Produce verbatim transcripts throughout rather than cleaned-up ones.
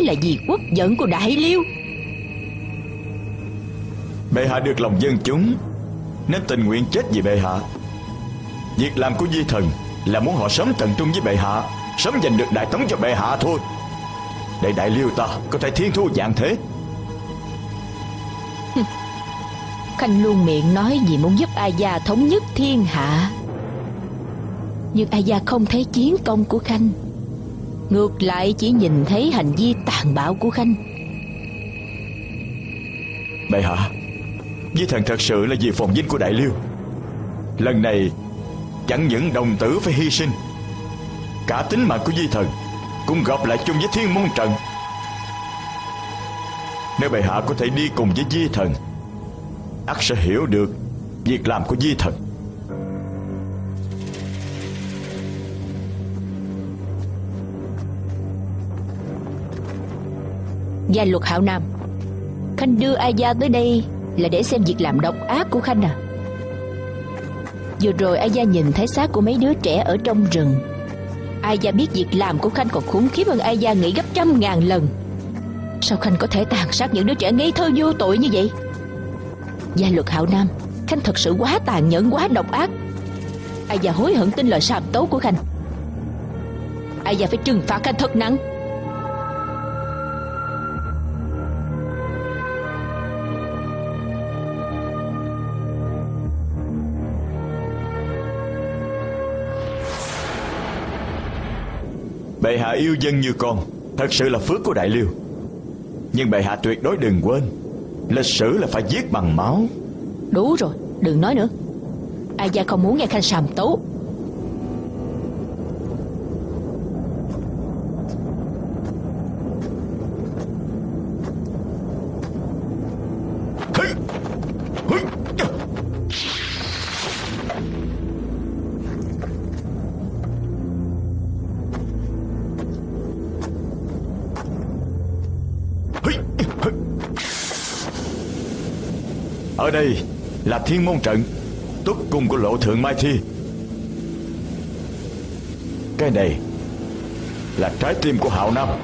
là vì quốc vận của Đại Liêu. Bệ hạ được lòng dân chúng nên tình nguyện chết vì bệ hạ. Việc làm của Di Thần là muốn họ sớm tận trung với bệ hạ, sớm giành được Đại Tống cho bệ hạ thôi, để Đại Liêu ta có thể thiên thu vạn thế. Khanh luôn miệng nói vì muốn giúp A Gia thống nhất thiên hạ, nhưng A Gia không thấy chiến công của Khanh, ngược lại chỉ nhìn thấy hành vi tàn bạo của Khanh. Bệ hạ, Di Thần thật sự là vì phồn vinh của Đại Liêu. Lần này chẳng những đồng tử phải hy sinh, cả tính mạng của Di Thần cũng gộp lại chung với Thiên Môn Trận. Nếu bệ hạ có thể đi cùng với Di Thần, ắt sẽ hiểu được việc làm của Di Thần. Gia Luật Hạo Nam, Khanh đưa A Gia tới đây là để xem việc làm độc ác của Khanh à? Vừa rồi A Gia nhìn thấy xác của mấy đứa trẻ ở trong rừng. A Gia biết việc làm của Khanh còn khủng khiếp hơn A Gia nghĩ gấp trăm ngàn lần. Sao Khanh có thể tàn sát những đứa trẻ ngây thơ vô tội như vậy? Gia Luật Hạo Nam, Khanh thật sự quá tàn nhẫn, quá độc ác. A Gia hối hận tin lời sàm tấu của Khanh. A Gia phải trừng phạt Khanh thật nặng. Bệ hạ yêu dân như con, thật sự là phước của Đại Liêu. Nhưng bệ hạ tuyệt đối đừng quên, lịch sử là phải giết bằng máu. Đủ rồi, đừng nói nữa. A Gia không muốn nghe Khanh sàm tấu. Ở đây là Thiên Môn Trận, túc cung của Lộ Thượng Mai Thi. Cái này là trái tim của Hạo Nam.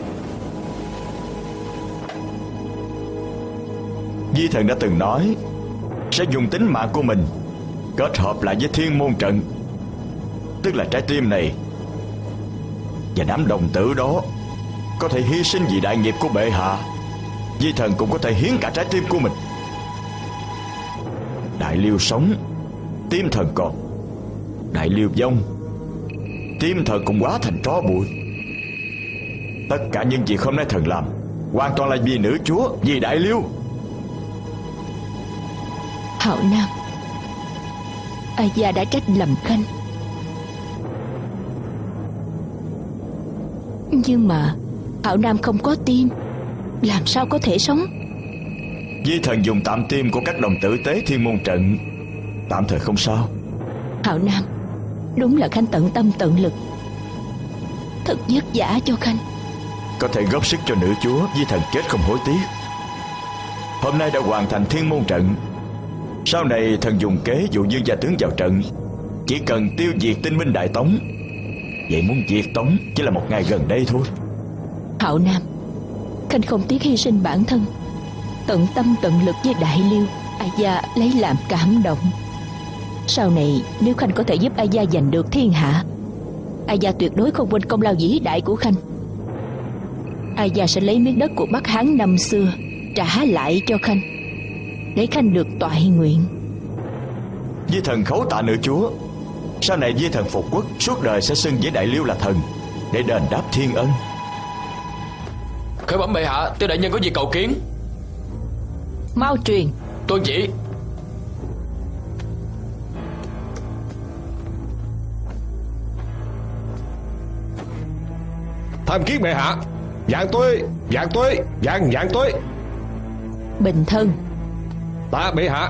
Di Thần đã từng nói sẽ dùng tính mạng của mình kết hợp lại với Thiên Môn Trận, tức là trái tim này. Và đám đồng tử đó có thể hy sinh vì đại nghiệp của bệ hạ. Di Thần cũng có thể hiến cả trái tim của mình. Đại Liêu sống, tim thần còn. Đại Liêu vong, tim thần cũng hóa thành tro bụi. Tất cả những việc hôm nay thần làm hoàn toàn là vì nữ chúa, vì Đại Liêu. Hạo Nam, A Gia đã trách lầm Khanh, nhưng mà Hạo Nam không có tim, làm sao có thể sống? Di Thần dùng tạm tim của các đồng tử tế Thiên Môn Trận, tạm thời không sao. Hạo Nam, đúng là Khanh tận tâm tận lực, thật vất vả cho Khanh. Có thể góp sức cho nữ chúa, Di Thần chết không hối tiếc. Hôm nay đã hoàn thành Thiên Môn Trận. Sau này thần dùng kế dụ Dương gia tướng vào trận, chỉ cần tiêu diệt tinh binh Đại Tống. Vậy muốn diệt Tống chỉ là một ngày gần đây thôi. Hạo Nam, Khanh không tiếc hy sinh bản thân, tận tâm tận lực với Đại Liêu. A Gia lấy làm cảm động. Sau này nếu Khanh có thể giúp A Gia giành được thiên hạ, A Gia tuyệt đối không quên công lao vĩ đại của Khanh. A Gia sẽ lấy miếng đất của Bắc Hán năm xưa trả lại cho Khanh, để Khanh được toại nguyện. Di Thần khấu tạ nữ chúa. Sau này Di Thần phục quốc, suốt đời sẽ xưng với Đại Liêu là thần, để đền đáp thiên ân. Khởi bẩm bệ hạ, Tiêu đại nhân có gì cầu kiến. Mau truyền. Tuân chỉ. Tham kiến bệ hạ. Vạn tuế, vạn tuế, vạn vạn tuế. Bình thân. Tạ bệ hạ.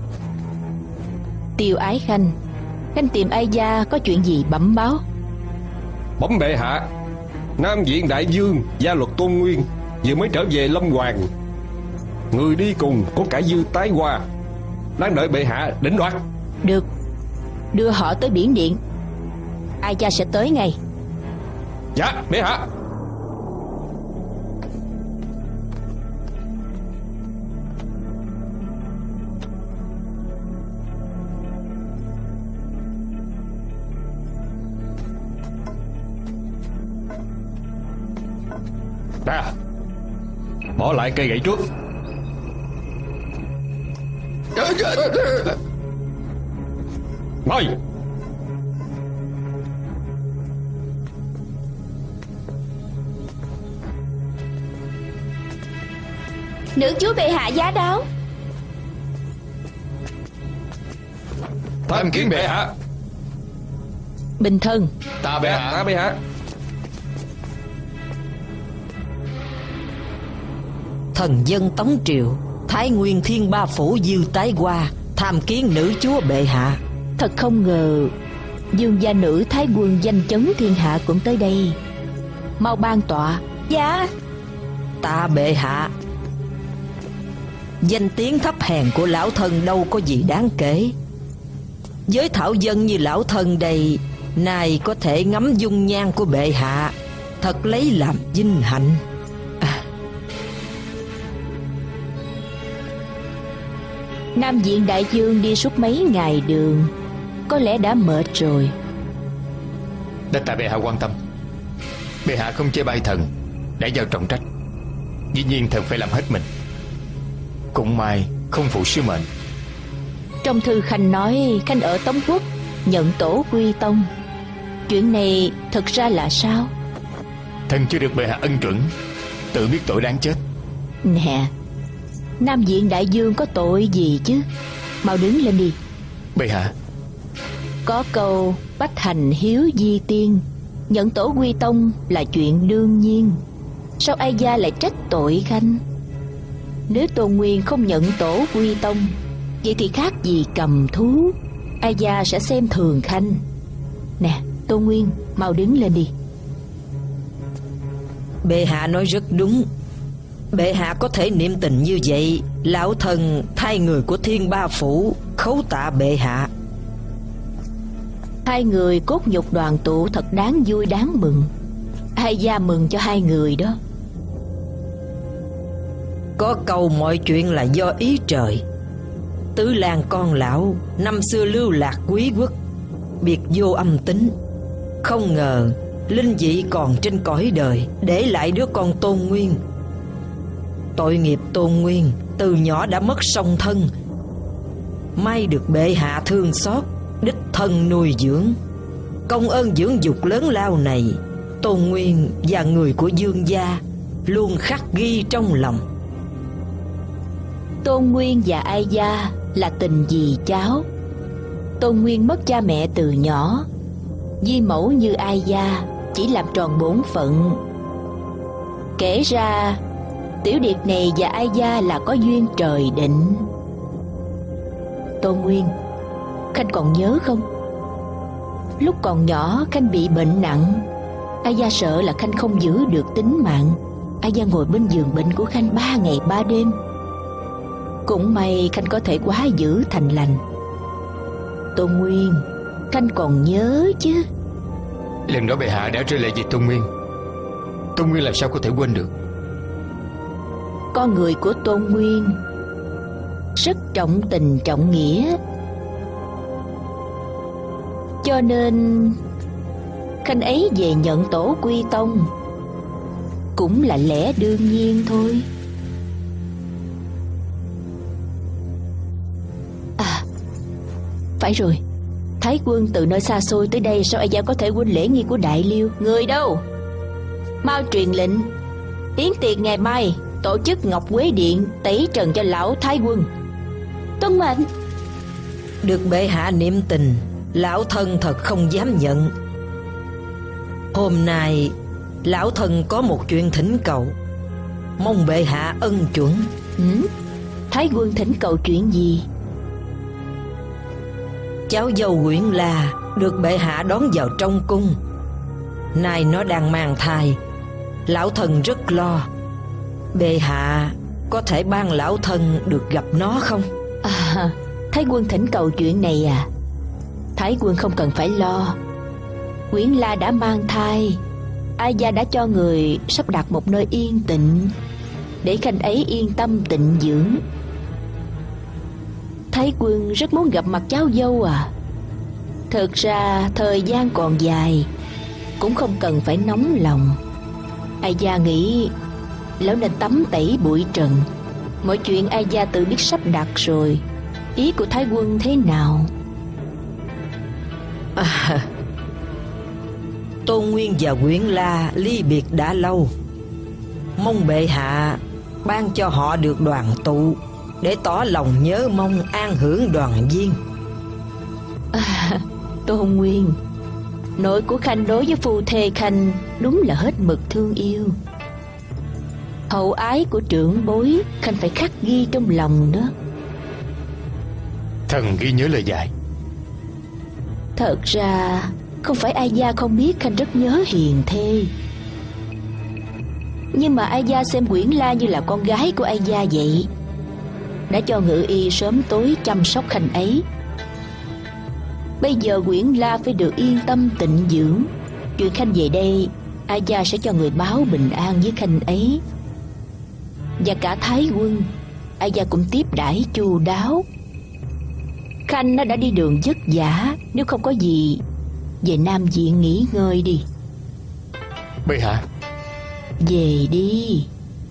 Tiêu Ái Khanh, Khanh tìm A Gia có chuyện gì bẩm báo? Bẩm bệ hạ, Nam viện đại vương Gia Luật Tôn Nguyên vừa mới trở về Lâm Hoàng. Người đi cùng có cả Dư Tái Hoa, đang đợi bệ hạ đỉnh đoạt. Được, đưa họ tới biển điện, A Gia sẽ tới ngay. Dạ bệ hạ. Nè, bỏ lại cây gậy trước. Mời. Nữ chúa bệ hạ giá đáo. Tham kiến bệ hạ. Bình thân. Ta bệ hạ. Ta bệ hạ. Thần dân Tống Triệu, Thái Nguyên Thiên Ba Phủ Dư Tái Hoa tham kiến nữ chúa bệ hạ. Thật không ngờ dương gia nữ Thái Quân danh chấn thiên hạ cũng tới đây. Mau ban tọa. Dạ. Tạ bệ hạ. Danh tiếng thấp hèn của lão thân đâu có gì đáng kể. Với thảo dân như lão thân đây, nay có thể ngắm dung nhan của bệ hạ, thật lấy làm vinh hạnh. À. Nam Diện đại vương đi suốt mấy ngày đường, có lẽ đã mệt rồi. Đa tạ bệ hạ quan tâm. Bệ hạ không chê bai thần đã giao trọng trách, dĩ nhiên thần phải làm hết mình. Cũng may không phụ sứ mệnh. Trong thư Khanh nói Khanh ở Tống Quốc nhận tổ quy tông. Chuyện này thật ra là sao? Thần chưa được bệ hạ ân chuẩn, tự biết tội đáng chết. Nè, Nam Diện đại vương có tội gì chứ? Mau đứng lên đi. Bệ hạ. Có câu bách hành hiếu di tiên, nhận tổ quy tông là chuyện đương nhiên. Sao ai gia lại trách tội Khanh? Nếu Tôn Nguyên không nhận tổ quy tông, vậy thì khác gì cầm thú. Ai gia sẽ xem thường Khanh. Nè, Tôn Nguyên, mau đứng lên đi. Bệ hạ nói rất đúng. Bệ hạ có thể niệm tình như vậy, lão thần thay người của Thiên Ba Phủ khấu tạ bệ hạ. Hai người cốt nhục đoàn tụ thật đáng vui đáng mừng. Ai gia mừng cho hai người đó. Có câu mọi chuyện là do ý trời. Tứ Lan con lão năm xưa lưu lạc quý quốc, biệt vô âm tính. Không ngờ linh dị còn trên cõi đời, để lại đứa con Tôn Nguyên. Tội nghiệp Tôn Nguyên từ nhỏ đã mất song thân, may được bệ hạ thương xót, đích thân nuôi dưỡng. Công ơn dưỡng dục lớn lao này, Tôn Nguyên và người của Dương gia luôn khắc ghi trong lòng. Tôn Nguyên và Ai gia là tình dì cháu. Tôn Nguyên mất cha mẹ từ nhỏ, di mẫu như Ai gia chỉ làm tròn bổn phận. Kể ra tiểu điệt này và Ai gia là có duyên trời định. Tôn Nguyên, Khanh còn nhớ không? Lúc còn nhỏ Khanh bị bệnh nặng, Ai gia sợ là Khanh không giữ được tính mạng. Ai gia ngồi bên giường bệnh của Khanh ba ngày ba đêm. Cũng may Khanh có thể quá giữ thành lành. Tôn Nguyên, Khanh còn nhớ chứ? Lần đó bệ hạ đã rơi lệ vì Tôn Nguyên, Tôn Nguyên làm sao có thể quên được. Con người của Tôn Nguyên rất trọng tình trọng nghĩa, cho nên Khanh ấy về nhận tổ quy tông cũng là lẽ đương nhiên thôi. À, phải rồi, Thái quân từ nơi xa xôi tới đây, sao ai gia có thể quên lễ nghi của Đại Liêu? Người đâu? Mau truyền lệnh yến tiệc ngày mai tổ chức Ngọc Quế Điện tẩy trần cho lão Thái quân. Tuân mệnh. Được bệ hạ niệm tình, lão thân thật không dám nhận. Hôm nay lão thân có một chuyện thỉnh cầu, mong bệ hạ ân chuẩn. Ừ? Thái quân thỉnh cầu chuyện gì? Cháu dâu Quyển La được bệ hạ đón vào trong cung. Nay nó đang mang thai, lão thân rất lo. Bệ hạ có thể ban lão thân được gặp nó không? À, Thái quân thỉnh cầu chuyện này à? Thái quân không cần phải lo. Quyển La đã mang thai, Ai gia đã cho người sắp đặt một nơi yên tĩnh để Khanh ấy yên tâm tịnh dưỡng. Thái quân rất muốn gặp mặt cháu dâu à. Thật ra thời gian còn dài, cũng không cần phải nóng lòng. Ai gia nghĩ lão nên tắm tẩy bụi trần. Mọi chuyện ai gia tự biết sắp đặt rồi. Ý của Thái quân thế nào? À, Tôn Nguyên và Quyển La ly biệt đã lâu, mong bệ hạ ban cho họ được đoàn tụ để tỏ lòng nhớ mong an hưởng đoàn viên. À, Tôn Nguyên, nội của Khanh đối với phu thê Khanh đúng là hết mực thương yêu. Hậu ái của trưởng bối Khanh phải khắc ghi trong lòng đó. Thần ghi nhớ lời dạy. Thật ra không phải ai gia không biết Khanh rất nhớ hiền thê, nhưng mà ai gia xem Quyển La như là con gái của ai gia vậy, đã cho ngự y sớm tối chăm sóc Khanh ấy. Bây giờ Quyển La phải được yên tâm tịnh dưỡng. Chuyện Khanh về đây, ai gia sẽ cho người báo bình an với Khanh ấy. Và cả Thái quân, ai gia cũng tiếp đãi chu đáo. Khanh nó đã đi đường vất vả, nếu không có gì, về Nam Viện nghỉ ngơi đi. Bệ hạ. Về đi.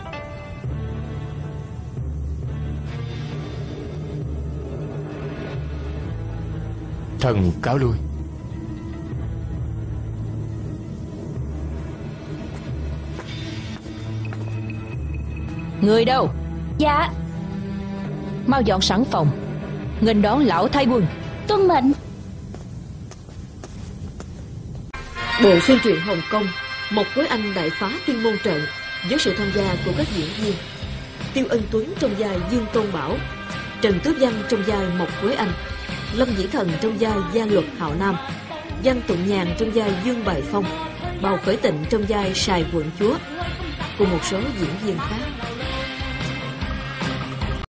Thần cáo lui. Người đâu? Dạ. Mau dọn sẵn phòng, nghênh đón lão Thái quân. Tuân mệnh. Bộ phim truyện Hồng Kông Mộc Quế Anh đại phá Tiên Môn Trận với sự tham gia của các diễn viên Tiêu Ân Tuấn trong vai Dương Tôn Bảo, Trần Tứ Văn trong vai Mộc Quế Anh, Lâm Dĩ Thần trong vai Gia Luật Hạo Nam, Văn Tụng Nhàn trong vai Dương Bài Phong, Bào Khởi Tịnh trong vai Sài Quận Chúa, cùng một số diễn viên khác.